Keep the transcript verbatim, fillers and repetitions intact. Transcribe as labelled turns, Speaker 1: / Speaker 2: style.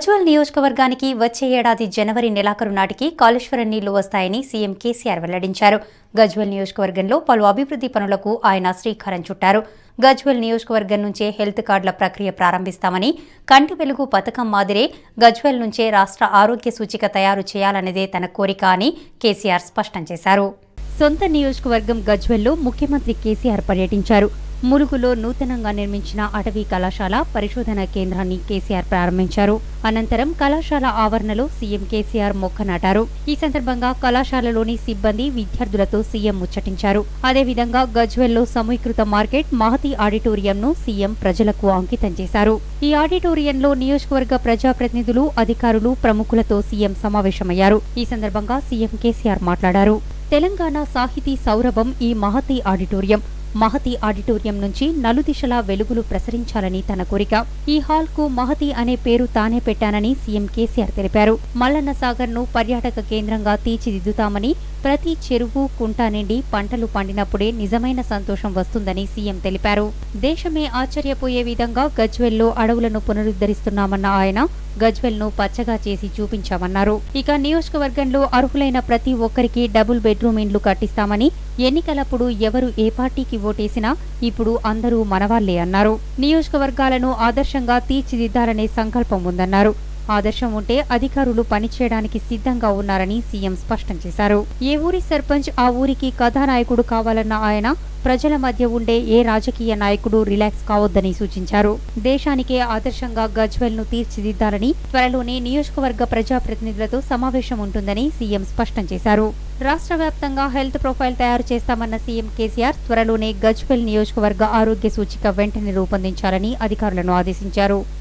Speaker 1: గజ్వేల్ నియోజకవర్గానికి వచ్చే ఏడాది జనవరి నెలాఖరు నాటికి కాళేశ్వరం నీళ్లు వస్తాయని సీఎం కేసీఆర్ వెల్లడించారు. గజ్వేల్ నియోజకవర్గంలో పలు అభివృద్ధి పనులకు ఆయన శ్రీకారం చుట్టారు. గజ్వేల్ నియోజకవర్గం నుంచే హెల్త్ కార్డుల ప్రక్రియ ప్రారంభిస్తామని, కంటి వెలుగు పథకం మాదిరే గజ్వేల్ నుంచే రాష్ట్ర ఆరోగ్య సూచిక తయారు చేయాలనేదే తన కోరిక అని కేసీఆర్ స్పష్టం చేశారు. సొంత నియోజకవర్గం గజ్వేల్లో ముఖ్యమంత్రి కేసీఆర్ పర్యటించారు. ములుగులో నూతనంగా నిర్మించిన అటవీ కళాశాల పరిశోధన కేంద్రాన్ని కేసీఆర్ ప్రారంభించారు. అనంతరం కళాశాల ఆవరణలో సీఎం కేసీఆర్ మొక్క నాటారు. ఈ సందర్భంగా కళాశాలలోని సిబ్బంది, విద్యార్థులతో సీఎం ముచ్చటించారు. అదేవిధంగా గజ్వేల్లో సమీకృత మార్కెట్ మహతి ఆడిటోరియంను సీఎం ప్రజలకు అంకితం చేశారు. ఈ ఆడిటోరియంలో నియోజకవర్గ ప్రజాప్రతినిధులు, అధికారులు, ప్రముఖులతో సీఎం సమావేశమయ్యారు. ఈ సందర్భంగా సీఎం కేసీఆర్ మాట్లాడారు. తెలంగాణ సాహితీ సౌరభం ఈ మహతి ఆడిటోరియం. మహతి ఆడిటోరియం నుంచి నలుదిశలా వెలుగులు ప్రసరించాలని తన కోరిక. ఈ హాల్ కు మహతి అనే పేరు తానే పెట్టానని సీఎం కేసీఆర్ తెలిపారు. మల్లన్న సాగర్ ను పర్యాటక కేంద్రంగా తీర్చిదిద్దుతామని, ప్రతి చెరువు, కుంట నిండి పంటలు పండినప్పుడే నిజమైన సంతోషం వస్తుందని సీఎం తెలిపారు. దేశమే ఆశ్చర్యపోయే విధంగా గజ్వేల్లో అడవులను పునరుద్ధరిస్తున్నామన్న ఆయన గజ్వేల్ ను పచ్చగా చేసి చూపించామన్నారు. ఇక నియోజకవర్గంలో అర్హులైన ప్రతి ఒక్కరికి డబుల్ బెడ్రూమ్ ఇండ్లు కట్టిస్తామని, ఎన్నికలప్పుడు ఎవరు ఏ పార్టీకి ఓటేసినా ఇప్పుడు అందరూ మనవాళ్లే అన్నారు. నియోజకవర్గాలను ఆదర్శంగా తీర్చిదిద్దాలనే సంకల్పం ఉందన్నారు. ఆదర్శం ఉంటే అధికారులు పనిచేయడానికి సిద్ధంగా ఉన్నారని సీఎం స్పష్టం చేశారు. ఏ ఊరి సర్పంచ్ ఆ ఊరికి కథానాయకుడు కావాలన్న ఆయన ప్రజల మధ్య ఉండే ఏ రాజకీయ నాయకుడు రిలాక్స్ కావద్దని సూచించారు. దేశానికే ఆదర్శంగా గజ్వేల్ ను తీర్చిదిద్దాలని త్వరలోనే నియోజకవర్గ ప్రజాప్రతినిధులతో సమావేశం ఉంటుందని సీఎం స్పష్టం చేశారు. రాష్ట్ర వ్యాప్తంగా హెల్త్ ప్రొఫైల్ తయారు చేస్తామన్న సీఎం కేసీఆర్ త్వరలోనే గజ్వేల్ నియోజకవర్గ ఆరోగ్య సూచిక వెంటనే రూపొందించాలని అధికారులను ఆదేశించారు.